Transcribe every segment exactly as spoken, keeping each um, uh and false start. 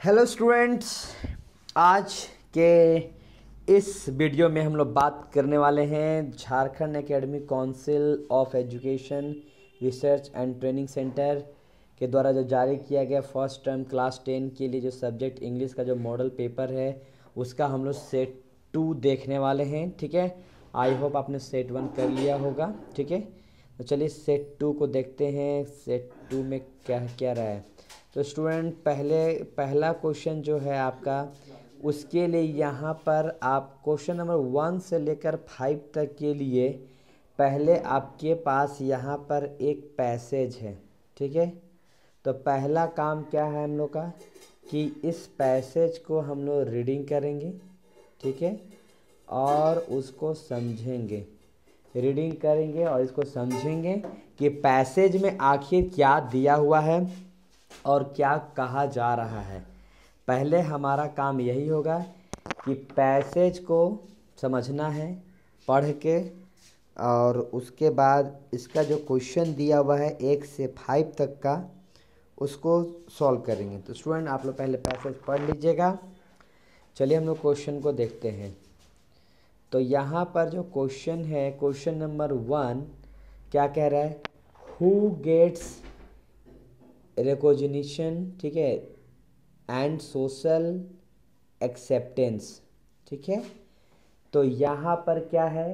Hello students, आज के इस वीडियो में हम लोग बात करने वाले हैं Jharkhand academic council of education research and training centre के द्वारा जो जारी किया गया फर्स्ट टर्म क्लास टेन के लिए जो सब्जेक्ट इंग्लिश का जो मॉडल पेपर है उसका हम लोग सेट टू देखने वाले हैं। ठीक है, आई होप आपने सेट वन कर लिया होगा। ठीक है, तो चलिए सेट टू को देखते हैं। सेट टू में क्या क्या रहा है। तो स्टूडेंट पहले पहला क्वेश्चन जो है आपका, उसके लिए यहाँ पर आप क्वेश्चन नंबर वन से लेकर फाइव तक के लिए पहले आपके पास यहाँ पर एक पैसेज है। ठीक है, तो पहला काम क्या है हम लोग का कि इस पैसेज को हम लोग रीडिंग करेंगे। ठीक है, और उसको समझेंगे। रीडिंग करेंगे और इसको समझेंगे कि पैसेज में आखिर क्या दिया हुआ है और क्या कहा जा रहा है। पहले हमारा काम यही होगा कि पैसेज को समझना है पढ़ के, और उसके बाद इसका जो क्वेश्चन दिया हुआ है एक से फाइव तक का उसको सॉल्व करेंगे। तो स्टूडेंट आप लोग पहले पैसेज पढ़ लीजिएगा। चलिए हम लोग क्वेश्चन को देखते हैं। तो यहाँ पर जो क्वेश्चन है, क्वेश्चन नंबर वन क्या कह रहा है, हु गेट्स रिकॉग्निशन, ठीक है, एंड सोशल एक्सेप्टेंस। ठीक है, तो यहाँ पर क्या है,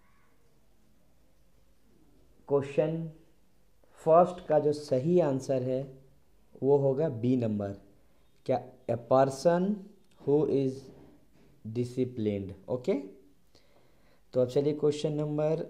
क्वेश्चन फर्स्ट का जो सही आंसर है वो होगा बी नंबर, क्या, a person who is disciplined. Okay, तो अब चलिए क्वेश्चन नंबर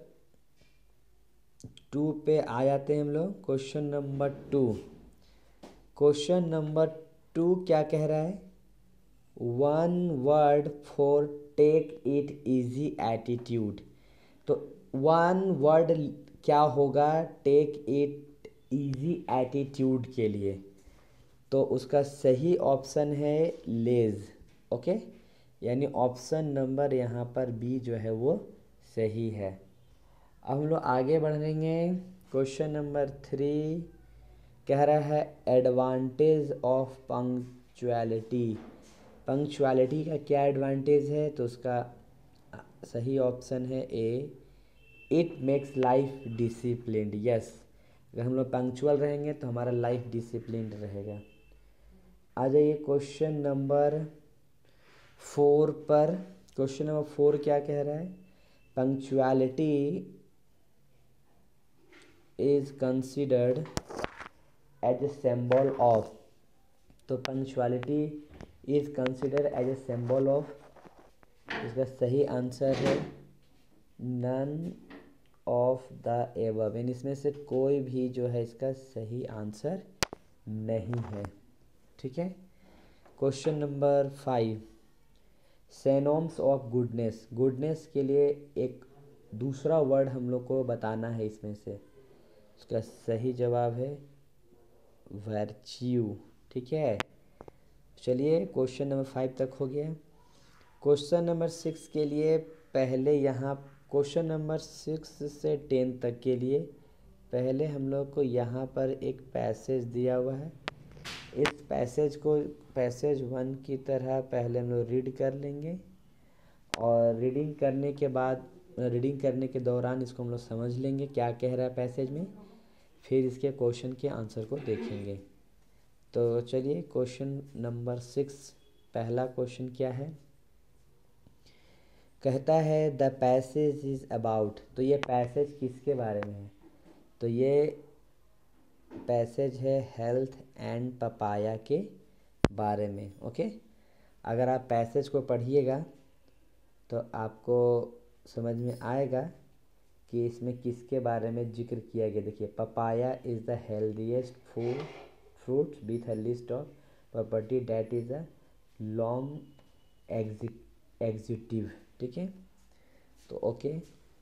टू पे आ जाते हैं हम लोग। Question number two question number two क्या कह रहा है, one word for take it easy attitude. तो वन वर्ड क्या होगा टेक इट इजी एटीट्यूड के लिए, तो उसका सही ऑप्शन है लेज। ओके, यानी ऑप्शन नंबर यहाँ पर बी जो है वो सही है। अब हम लोग आगे बढ़ेंगे। क्वेश्चन नंबर थ्री कह रहा है एडवांटेज ऑफ पंक्चुअलिटी। पंक्चुअलिटी का क्या एडवांटेज है, तो उसका सही ऑप्शन है A, it makes life disciplined. Yes, अगर हम लोग पंक्चुअल रहेंगे तो हमारा लाइफ डिसिप्लिन्ड रहेगा। आ जाइए क्वेश्चन नंबर फोर पर। क्वेश्चन नंबर फोर क्या कह रहा है, punctuality is considered as a symbol of. तो punctuality is considered as a symbol of, इसका सही आंसर है नन ऑफ द एबव। इन इसमें से कोई भी जो है इसका सही आंसर नहीं है। ठीक है, question number five, synonyms of goodness. Goodness के लिए एक दूसरा वर्ड हम लोग को बताना है, इसमें से इसका सही जवाब है वर्च्यू। ठीक है, चलिए क्वेश्चन नंबर फाइव तक हो गया। क्वेश्चन नंबर सिक्स के लिए पहले यहाँ, क्वेश्चन नंबर सिक्स से टेन तक के लिए पहले हम लोग को यहाँ पर एक पैसेज दिया हुआ है। इस पैसेज को पैसेज वन की तरह पहले हम लोग रीड कर लेंगे, और रीडिंग करने के बाद रीडिंग करने के दौरान इसको हम लोग समझ लेंगे क्या कह रहा है पैसेज में, फिर इसके क्वेश्चन के आंसर को देखेंगे। तो चलिए क्वेश्चन नंबर सिक्स, पहला क्वेश्चन क्या है, कहता है द पैसेज इज़ अबाउट। तो ये पैसेज किसके बारे में है, तो ये पैसेज है हेल्थ एंड पपाया के बारे में। ओके, अगर आप पैसेज को पढ़िएगा तो आपको समझ में आएगा कि इसमें किसके बारे में जिक्र किया गया। देखिए, papaya is the healthiest food fruit with a list of property that is a long executive. ठीक है, तो ओके,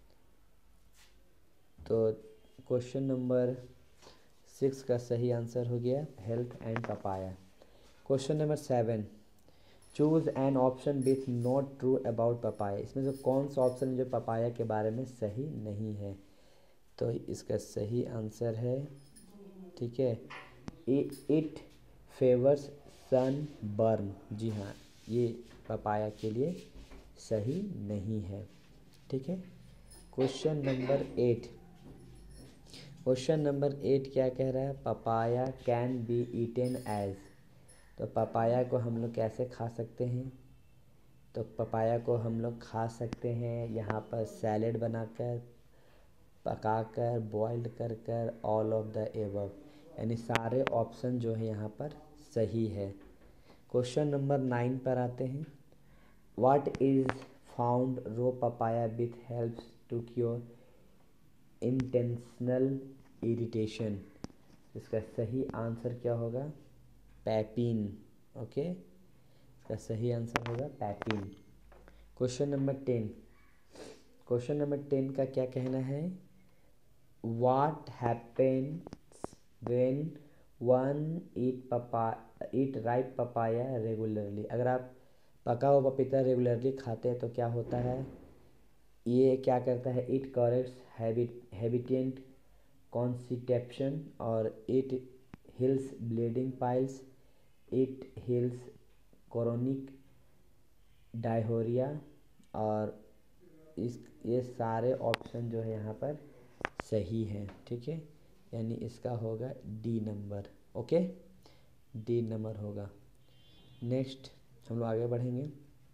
तो क्वेश्चन नंबर सिक्स का सही आंसर हो गया health and papaya. Question number seven, choose an option with not true about papaya. इसमें से कौन सा ऑप्शन है जो पपाया के बारे में सही नहीं है, तो इसका सही आंसर है, ठीक है, इट फेवर्स सन बर्न, जी हाँ, ये पपाया के लिए सही नहीं है। ठीक है। Question number eight, question number eight क्या कह रहा है, papaya can be eaten as. तो पपाया को हम लोग कैसे खा सकते हैं, तो पपाया को हम लोग खा सकते हैं यहाँ पर सैलेड बनाकर, पकाकर, बॉइल्ड कर कर, ऑल ऑफ द एबव, यानी सारे ऑप्शन जो है यहाँ पर सही है। क्वेश्चन नंबर नाइन पर आते हैं। What is found raw papaya with helps to cure intentional irritation. इसका सही आंसर क्या होगा, पैपिन। ओके, इसका सही आंसर होगा papain. Question number ten, question number ten का क्या कहना है, what happens when one eat papa eat ripe papaya regularly. अगर आप पका हुआ पपीता रेगुलरली खाते हैं तो क्या होता है, ये क्या करता है, it corrects habit habitant constipation और it heals bleeding piles, it heals chronic diarrhoea, और इस ये सारे ऑप्शन जो है यहाँ पर सही हैं। ठीक है, यानी इसका होगा D number. Okay, D number होगा। नेक्स्ट हम लोग आगे बढ़ेंगे।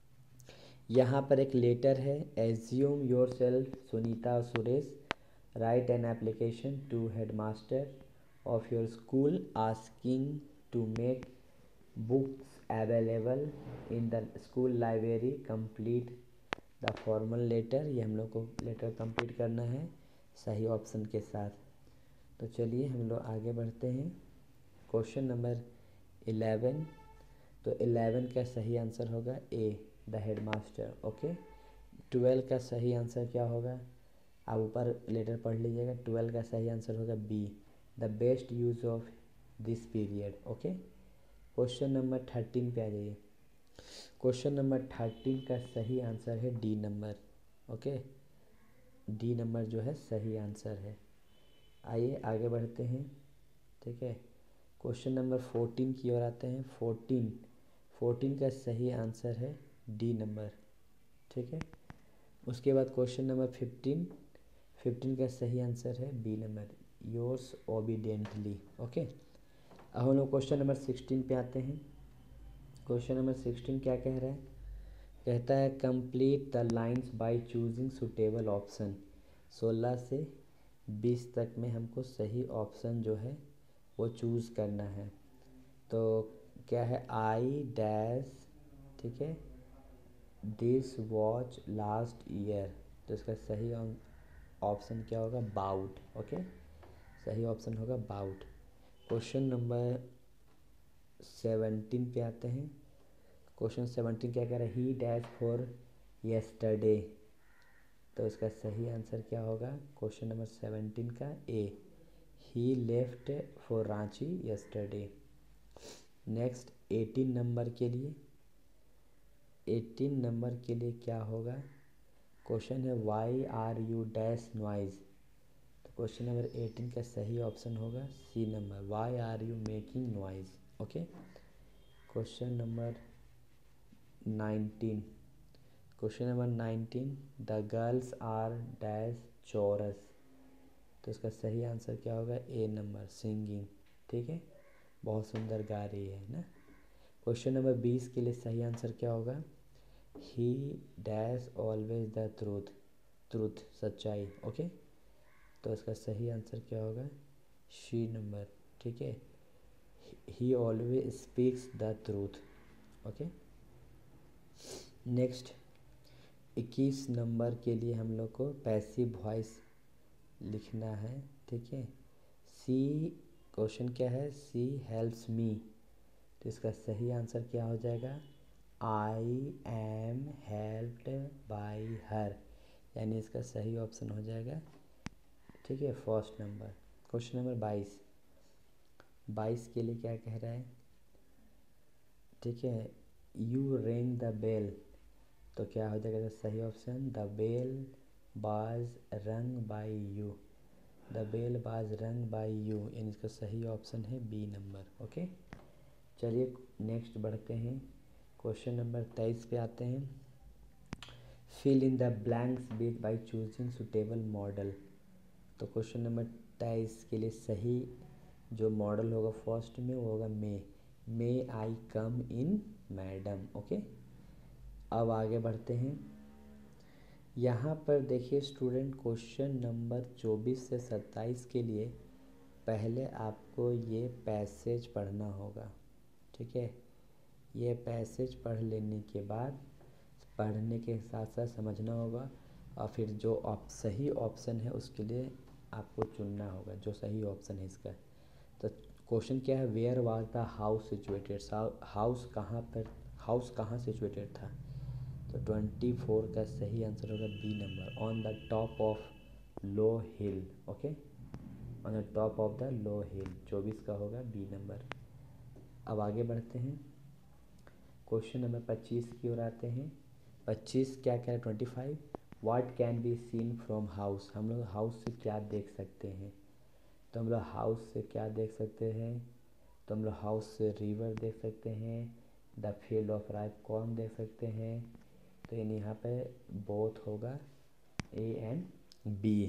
यहाँ पर एक लेटर है, एज्यूम योर सेल्फ सुनीता और Suresh write an application to headmaster of your school asking to make books available in the school library, complete the formal letter. ये हम लोग को लेटर कंप्लीट करना है सही ऑप्शन के साथ। तो चलिए हम लोग आगे बढ़ते हैं। क्वेश्चन नंबर इलेवन, तो इलेवन का सही आंसर होगा A, the headmaster. Okay, twelve का सही आंसर क्या होगा, आप ऊपर लेटर पढ़ लीजिएगा। ट्वेल्व का सही आंसर होगा B, the best use of this period. Okay, question number thirteen पे आ जाइए। क्वेश्चन नंबर थर्टीन का सही आंसर है D number. Okay, D number जो है सही आंसर है। आइए आगे बढ़ते हैं। ठीक है, क्वेश्चन नंबर फोर्टीन की ओर आते हैं। फोर्टीन फोर्टीन का सही आंसर है डी नंबर। ठीक है, उसके बाद क्वेश्चन नंबर फिफ्टीन, फिफ्टीन का सही आंसर है B number, yours obediently. Okay, अब हम लोग क्वेश्चन नंबर सिक्सटीन पे आते हैं। क्वेश्चन नंबर सिक्सटीन क्या कह रहा है, कहता है complete the lines by choosing suitable option. सोलह से बीस तक में हमको सही ऑप्शन जो है वो चूज़ करना है। तो क्या है, आई डैश, ठीक है, दिस वॉच लास्ट ईयर। तो इसका सही ऑप्शन क्या होगा, बाउट। ओके, सही ऑप्शन होगा बाउट। क्वेश्चन नंबर सेवनटीन पे आते हैं। क्वेश्चन सेवनटीन क्या कह रहा है, ही डैश फॉर येस्टरडे। तो इसका सही आंसर क्या होगा, क्वेश्चन नंबर सेवनटीन का A, he left for Ranchi yesterday. Next eighteen number के लिए, एटीन नंबर के लिए क्या होगा, क्वेश्चन है why are you dash noise. तो क्वेश्चन नंबर एटीन का सही ऑप्शन होगा C number, why are you making noise. Okay, question number nineteen, question number nineteen, the girls are dash chorus. तो इसका सही आंसर क्या होगा, ए नंबर, सिंगिंग। ठीक है, बहुत सुंदर गा रही है ना। क्वेश्चन नंबर बीस के लिए सही आंसर क्या होगा, he dash always the truth, truth सच्चाई। ओके, तो इसका सही आंसर क्या होगा, सी नंबर। ठीक है, he always speaks the truth. Okay, next इक्कीस नंबर के लिए हम लोग को पैसिव वॉइस लिखना है। ठीक है, सी, क्वेश्चन क्या है, सी हेल्प्स मी। तो इसका सही आंसर क्या हो जाएगा, I am helped by her, यानी इसका सही ऑप्शन हो जाएगा। ठीक है, फर्स्ट नंबर। क्वेश्चन नंबर बाईस, बाईस के लिए क्या कह रहा है, ठीक है, यू रिंग द बेल। तो क्या हो जाएगा सही ऑप्शन, द बेल बाज रंग बाय यू, द बेल बाज रंग बाय यू, यानी इसका सही ऑप्शन है बी नंबर। ओके, चलिए नेक्स्ट बढ़ते हैं, क्वेश्चन नंबर तेईस पे आते हैं। Fill in the blanks bit by choosing suitable model. तो क्वेश्चन नंबर तेईस के लिए सही जो मॉडल होगा फर्स्ट में वो होगा मे मे आई कम इन मैडम। ओके, अब आगे बढ़ते हैं। यहाँ पर देखिए स्टूडेंट, क्वेश्चन नंबर चौबीस से सत्ताईस के लिए पहले आपको ये पैसेज पढ़ना होगा। ठीक है, ये पैसेज पढ़ लेने के बाद पढ़ने के साथ साथ समझना होगा, और फिर जो ऑप सही ऑप्शन है उसके लिए आपको चुनना होगा जो सही ऑप्शन है इसका। तो क्वेश्चन क्या है, where was the house situated. House कहाँ पर, हाउस कहाँ सिचुएटेड था। तो ट्वेंटी फोर का सही आंसर होगा B number, on the top of low hill. Okay, on the top of the low hill, चौबीस का होगा बी नंबर। अब आगे बढ़ते हैं, क्वेश्चन नंबर पच्चीस की ओर आते हैं। पच्चीस क्या क्या है, twenty five, what can be seen from house. हम लोग हाउस से क्या देख सकते हैं। तो हम लोग हाउस से क्या देख सकते हैं, तो हम लोग हाउस से रिवर देख सकते हैं, the field of ripe corn देख सकते हैं। तो इन यहाँ पे बोथ होगा A and B.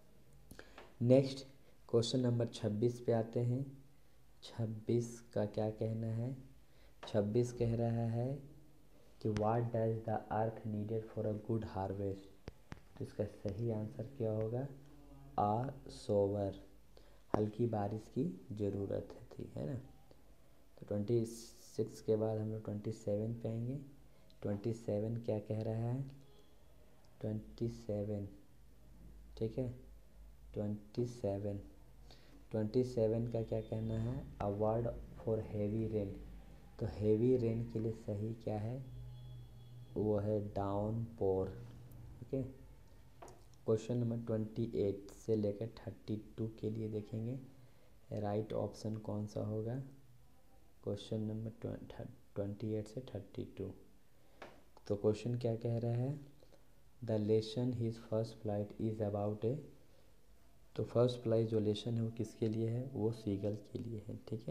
Next question number छब्बीस पे आते हैं। छब्बीस का क्या कहना है, छब्बीस कह रहा है कि what does the earth needed for a good harvest. तो इसका सही आंसर क्या होगा, आ सोवर, हल्की बारिश की ज़रूरत थी, है ना। तो ट्वेंटी सिक्स के बाद हम लोग ट्वेंटी सेवन पे आएंगे। ट्वेंटी सेवन क्या कह रहा है, ट्वेंटी सेवन, ठीक है, ट्वेंटी सेवन ट्वेंटी सेवन का क्या कहना है, अवार्ड फॉर हेवी रेन। तो हेवी रेन के लिए सही क्या है, वो है downpour. Okay, question number twenty eight से लेकर थर्टी टू के लिए देखेंगे राइट ऑप्शन कौन सा होगा। क्वेश्चन नंबर ट्वेंटी एट से थर्टी टू, तो क्वेश्चन क्या कह रहा है, the lesson his first flight is about A. तो फर्स्ट फ्लाइट जो लेसन है वो किसके लिए है, वो सीगल के लिए है। ठीक है,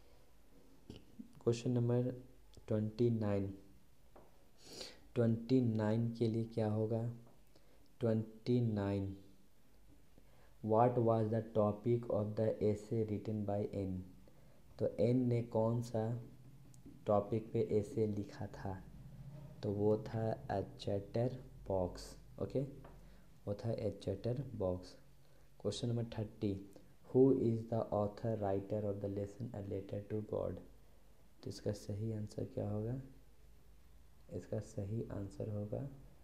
question number twenty nine twenty nine के लिए क्या होगा, twenty nine, what was the topic of the essay written by Anne. तो एन ने कौन सा टॉपिक पे एसे लिखा था, तो वो था ए चैटर बॉक्स। ओके, वो था a chatterbox. Question number thirty, who is the author writer of the lesson a letter to God. तो इसका सही आंसर क्या होगा, इसका सही आंसर होगा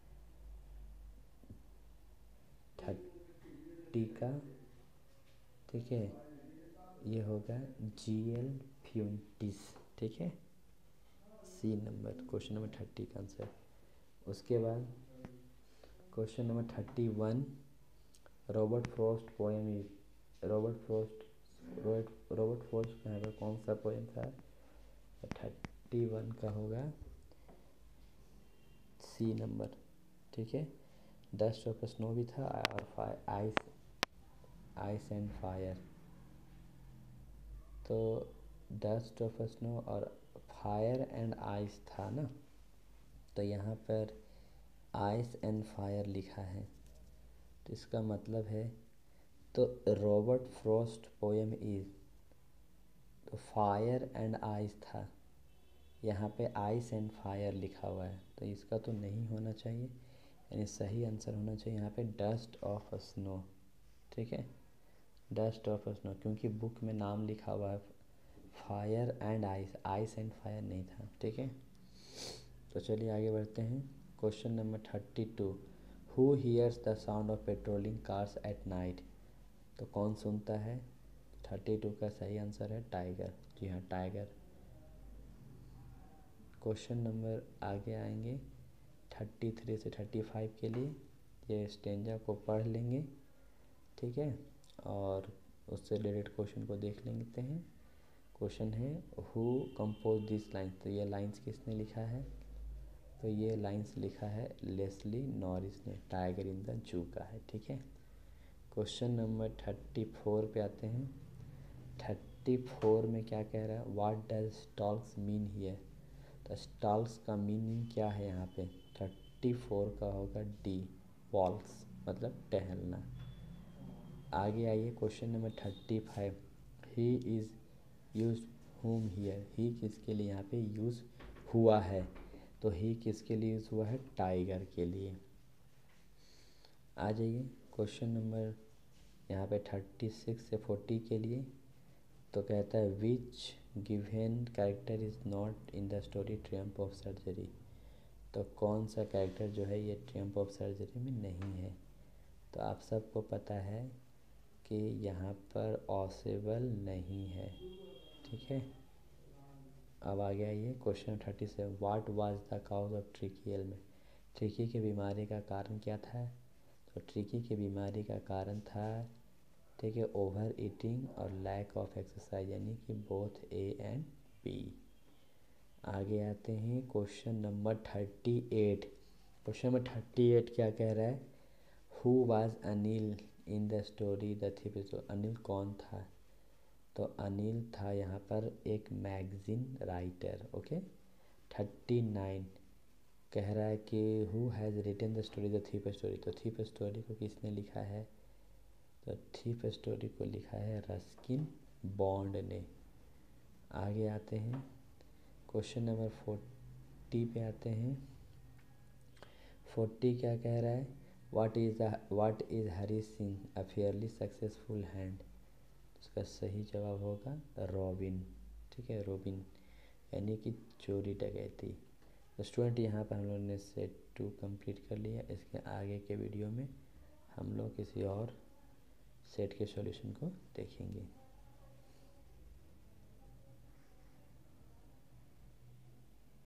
थर्टी का, ठीक है, ये होगा जी एल फ्यूंटिस। ठीक है, C number, question number thirty का आंसर। उसके बाद question number thirty one, Robert Frost poem is, Robert Frost Robert Robert Frost का है कौन सा पोएम था। थर्टी वन का होगा सी नंबर। ठीक है, डस्ट ऑफ स्नो भी था और fire ice ice and fire. तो डस्ट ऑफ स्नो और फायर एंड आइस था ना, तो यहाँ पर आइस एंड फायर लिखा है, तो इसका मतलब है, तो रॉबर्ट फ्रॉस्ट पोएम इज, तो फायर एंड आइस था, यहाँ पे आइस एंड फायर लिखा हुआ है, तो इसका तो नहीं होना चाहिए, यानी सही आंसर होना चाहिए यहाँ पे डस्ट ऑफ स्नो। ठीक है, डस्ट ऑफ स्नो, क्योंकि बुक में नाम लिखा हुआ है fire and ice, ice and fire नहीं था। ठीक है, तो चलिए आगे बढ़ते हैं। Question number thirty two, who hears the sound of patrolling cars at night. तो कौन सुनता है, थर्टी टू का सही आंसर है टाइगर। जी हाँ, टाइगर। क्वेश्चन नंबर आगे आएंगे थर्टी थ्री से थर्टी फाइव के लिए, ये स्टेंजा को पढ़ लेंगे। ठीक है, और उससे रिलेटेड क्वेश्चन को देख लेते हैं। क्वेश्चन है, हु कंपोज दिस लाइन्स। तो ये लाइन्स किसने लिखा है, तो ये लाइन्स लिखा है लेस्ली नॉरिस ने, टाइगर इन द जू का है। ठीक है, क्वेश्चन नंबर थर्टी फोर पे आते हैं। थर्टी फोर में क्या कह रहा है, what does stalls mean here. तो स्टॉल्स का मीनिंग क्या है यहाँ पे, थर्टी फोर का होगा डी, वॉल्स मतलब टहलना। आगे आइए question number thirty five, he is use home here, he किसके लिए यहाँ पे यूज़ हुआ है। तो ही किसके लिए यूज़ हुआ है, टाइगर के लिए। आ जाइए क्वेश्चन नंबर यहाँ पे थर्टी सिक्स से फोर्टी के लिए। तो कहता है which given character is not in the story triumph of surgery. तो कौन सा कैरेक्टर जो है ये ट्रियम्फ ऑफ सर्जरी में नहीं है। तो आप सबको पता है कि यहाँ पर ऑसेबल नहीं है, ठीक है। अब आ गया ये question thirty seven, what was the cause of Tricki ailment. Tricki की बीमारी का कारण क्या था। तो ट्रिकी की बीमारी का कारण था, ठीक है, ओवर ईटिंग और लैक ऑफ एक्सरसाइज, यानी कि बोथ ए एंड बी। आगे आते हैं question number thirty eight. Question number thirty eight क्या कह रहा है, who was Anil in the story the thief. Anil कौन था। तो अनिल था यहाँ पर एक magazine writer, okay. Thirty nine कह रहा है कि who has written the story the thief story. तो थीफ स्टोरी को किसने लिखा है। तो थीफ स्टोरी को लिखा है रस्किन बॉन्ड ने। आगे आते हैं क्वेश्चन नंबर फोर्टी पे आते हैं। फोर्टी क्या कह रहा है, what is what is Hari Singh a fairly successful hand. उसका सही जवाब होगा रॉबिन, ठीक है, रॉबिन यानी कि चोरी डकैती। तो स्टूडेंट यहाँ पर हम लोगों ने सेट टू कंप्लीट कर लिया। इसके आगे के वीडियो में हम लोग किसी और सेट के सॉल्यूशन को देखेंगे।